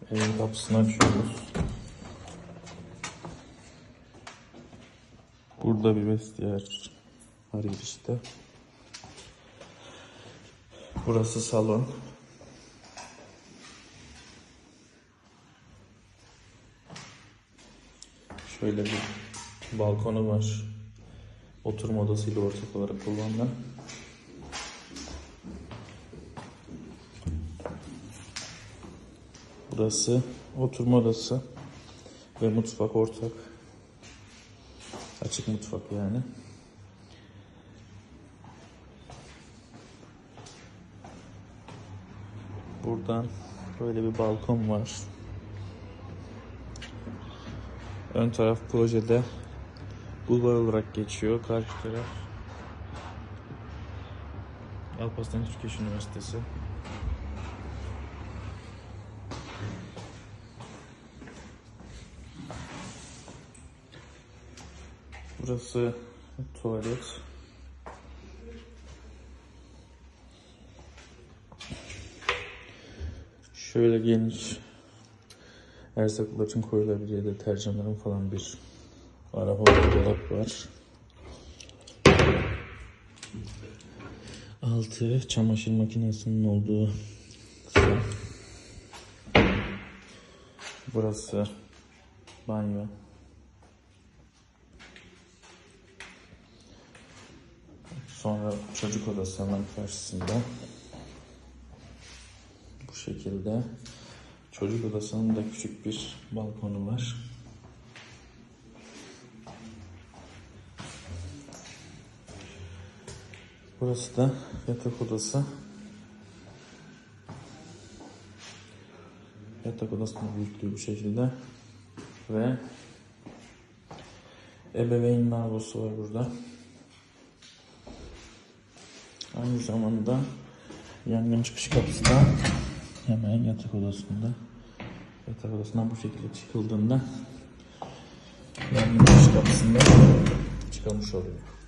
Evin kapısını açıyoruz. Burada bir vestiyer var işte. Burası salon. Şöyle bir balkonu var. Oturma odasıyla ortak olarak kullanılan. Burası oturma odası ve mutfak ortak. Açık mutfak yani. Buradan böyle bir balkon var. Ön taraf projede bulvar olarak geçiyor. Karşı taraf Alparslan Türkiye Üniversitesi. Burası tuvalet. Şöyle geniş erzakların koyulabileceği deterjanların falan bir ara dolap var. Altı çamaşır makinesinin olduğu kısım. Burası banyo. Sonra çocuk odası hemen karşısında. Bu şekilde. Çocuk odasının da küçük bir balkonu var. Burası da yatak odası. Yatak odasının büyüklüğü bu şekilde. Ve ebeveyn lavabosu var burada. Aynı zamanda yangın çıkış kapısı da hemen yatak odasında. Yatak odasından bu şekilde çıkıldığında yangın çıkış kapısında çıkılmış oluyor.